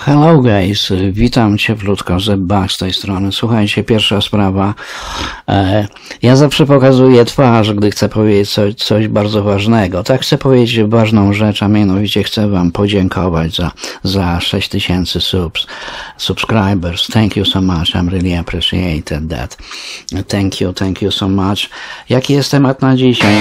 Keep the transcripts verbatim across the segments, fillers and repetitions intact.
Hello guys, witam cieplutko, Zebba z tej strony. Słuchajcie, pierwsza sprawa. E, ja zawsze pokazuję twarz, gdy chcę powiedzieć coś, coś bardzo ważnego. Tak, chcę powiedzieć ważną rzecz, a mianowicie chcę wam podziękować za, za sześć tysięcy subs, subscribers. Thank you so much, I'm really appreciated that. Thank you, thank you so much. Jaki jest temat na dzisiaj?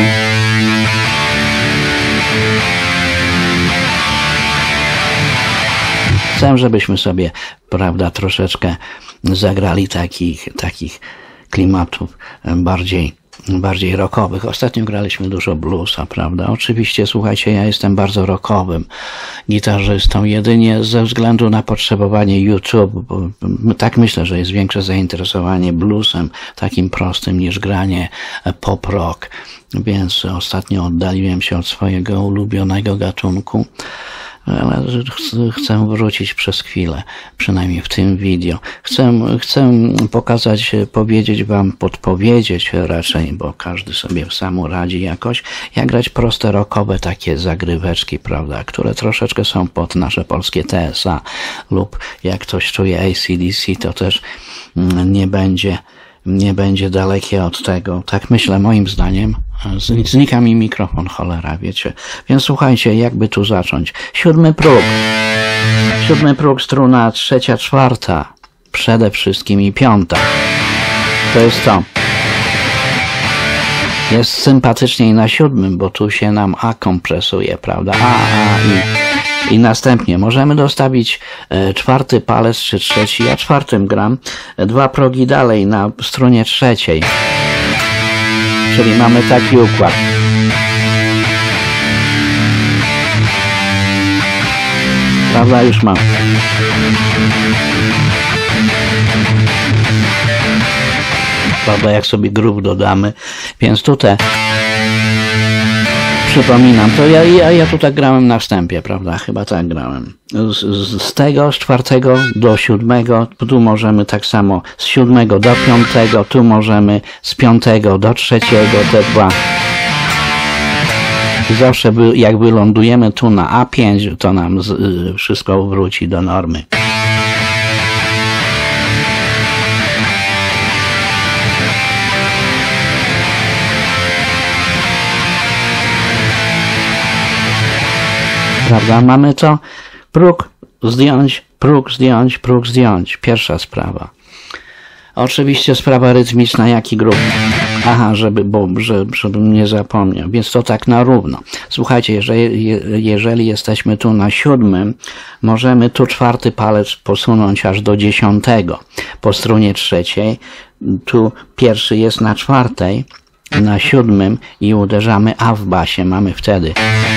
Chcę, żebyśmy sobie, prawda, troszeczkę zagrali takich, takich klimatów bardziej, bardziej rockowych. Ostatnio graliśmy dużo bluesa, prawda? Oczywiście, słuchajcie, ja jestem bardzo rockowym gitarzystą, jedynie ze względu na potrzebowanie YouTube, bo tak myślę, że jest większe zainteresowanie bluesem, takim prostym, niż granie pop rock, więc ostatnio oddaliłem się od swojego ulubionego gatunku. Ale chcę wrócić przez chwilę, przynajmniej w tym wideo. Chcę, chcę pokazać, powiedzieć wam, podpowiedzieć raczej, bo każdy sobie sam radzi jakoś, jak grać proste rockowe takie zagryweczki, prawda, które troszeczkę są pod nasze polskie T S A lub jak ktoś czuje A C D C, to też nie będzie nie będzie dalekie od tego. Tak myślę, moim zdaniem. Znika mi mikrofon, cholera, wiecie. Więc słuchajcie, jakby tu zacząć. Siódmy próg. Siódmy próg, struna trzecia, czwarta. Przede wszystkim i piąta. To jest to. Jest sympatyczniej na siódmym, bo tu się nam A kompresuje, prawda? A, A i... I następnie możemy dostawić e, czwarty palec czy trzeci, ja czwartym gram, e, dwa progi dalej na stronie trzeciej. Czyli mamy taki układ. Prawda, już mam. Prawda, jak sobie grób dodamy. Więc tutaj przypominam, to ja, ja, ja tu tak grałem na wstępie, prawda? Chyba tak grałem. Z, z, z tego, z czwartego do siódmego, tu możemy tak samo z siódmego do piątego, tu możemy z piątego do trzeciego, te dwa. I zawsze by, jak wylądujemy tu na A pięć, to nam z, y, wszystko wróci do normy. Prawda? Mamy to, próg zdjąć, próg zdjąć, próg zdjąć. Pierwsza sprawa. Oczywiście sprawa rytmiczna, jaki grup. Aha, żeby, bo, że, żebym nie zapomniał. Więc to tak na równo. Słuchajcie, jeżeli, jeżeli jesteśmy tu na siódmym, możemy tu czwarty palec posunąć aż do dziesiątego po stronie trzeciej. Tu pierwszy jest na czwartej, na siódmym i uderzamy A w basie. Mamy wtedy.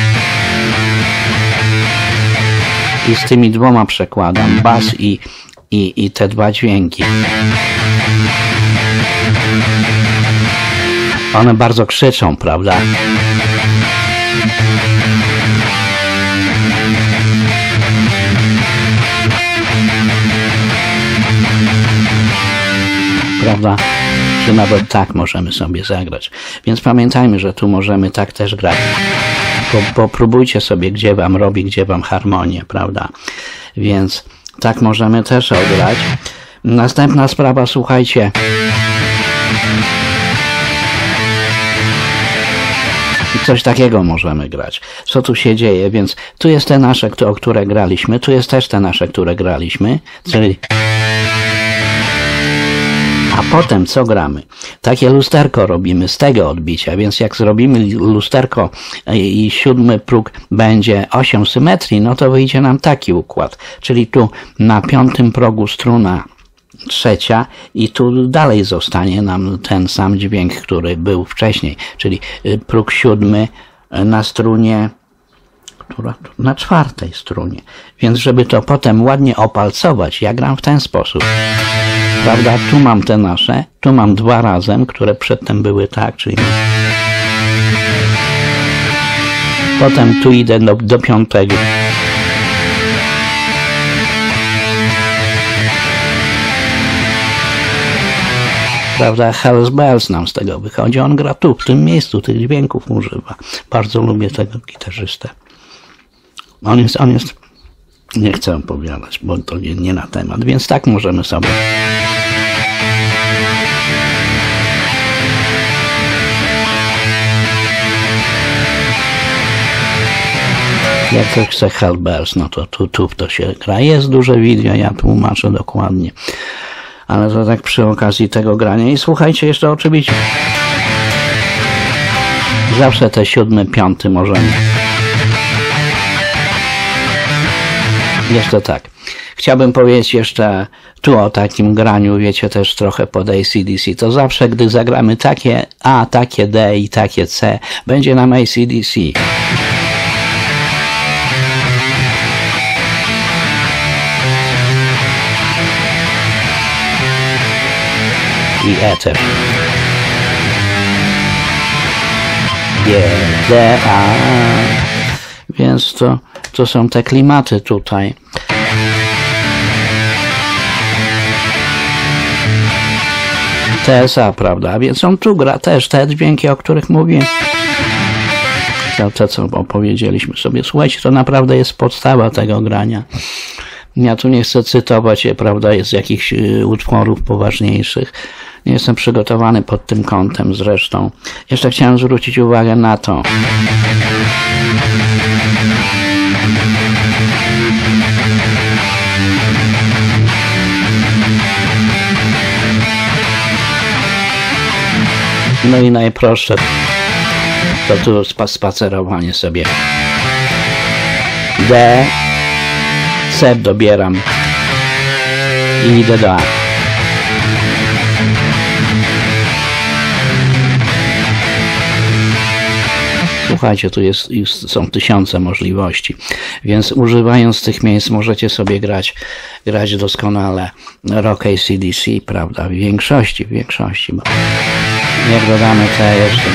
I z tymi dwoma przekładam, bas i, i, i te dwa dźwięki. One bardzo krzyczą, prawda? Prawda? Czy nawet tak możemy sobie zagrać. Więc pamiętajmy, że tu możemy tak też grać. Popróbujcie sobie, gdzie wam robi, gdzie wam harmonię, prawda? Więc tak możemy też odgrać. Następna sprawa, słuchajcie. Coś takiego możemy grać. Co tu się dzieje? Więc tu jest te nasze, o które graliśmy. Tu jest też te nasze, które graliśmy. Czyli... A potem co gramy? Takie lusterko robimy z tego odbicia, więc jak zrobimy lusterko i siódmy próg będzie osią symetrii, no to wyjdzie nam taki układ. Czyli tu na piątym progu struna trzecia i tu dalej zostanie nam ten sam dźwięk, który był wcześniej. Czyli próg siódmy na strunie, na czwartej strunie. Więc żeby to potem ładnie opalcować, ja gram w ten sposób. Prawda? Tu mam te nasze, tu mam dwa razem, które przedtem były tak, czyli... Potem tu idę do, do piątego. Prawda? Hells Bells nam z tego wychodzi. On gra tu, w tym miejscu, tych dźwięków używa. Bardzo lubię tego gitarzystę. On jest, on jest nie chcę opowiadać, bo to nie, nie na temat, więc tak możemy sobie. Jak ktoś chce Hellbells, no to tu, tu to się gra. Jest duże wideo, ja tłumaczę dokładnie. Ale to tak przy okazji tego grania. I słuchajcie, jeszcze oczywiście zawsze te siódmy, piąty możemy. Jeszcze tak. Chciałbym powiedzieć jeszcze tu o takim graniu, wiecie, też trochę pod A C D C. To zawsze, gdy zagramy takie A, takie D i takie C, będzie nam A C D C. I E też. G, D, A. Więc to, to są te klimaty tutaj. T S A, prawda? Więc on tu gra też te dźwięki, o których mówię. To, to co opowiedzieliśmy sobie. Słuchajcie, to naprawdę jest podstawa tego grania. Ja tu nie chcę cytować, prawda, z jakichś utworów poważniejszych. Nie jestem przygotowany pod tym kątem zresztą. Jeszcze chciałem zwrócić uwagę na to. No i najprostsze to tu spacerowanie sobie. D, C dobieram i idę do A. Słuchajcie, tu jest, są tysiące możliwości, więc używając tych miejsc możecie sobie grać, grać doskonale rock A C D C, prawda, w większości, w większości, bo jak dodamy te jeszcze...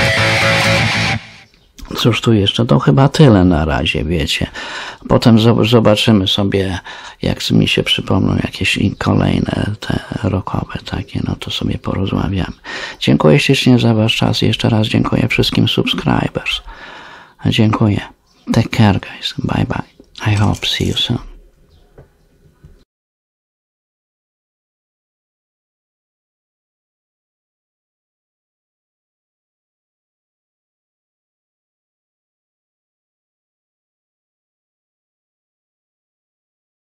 Cóż tu jeszcze? To chyba tyle na razie, wiecie. Potem zobaczymy sobie, jak mi się przypomną jakieś kolejne te rockowe takie, no to sobie porozmawiamy. Dziękuję ślicznie za wasz czas i jeszcze raz dziękuję wszystkim subscribers. Dziękuję. Take care, guys. Bye bye. I hope see you soon.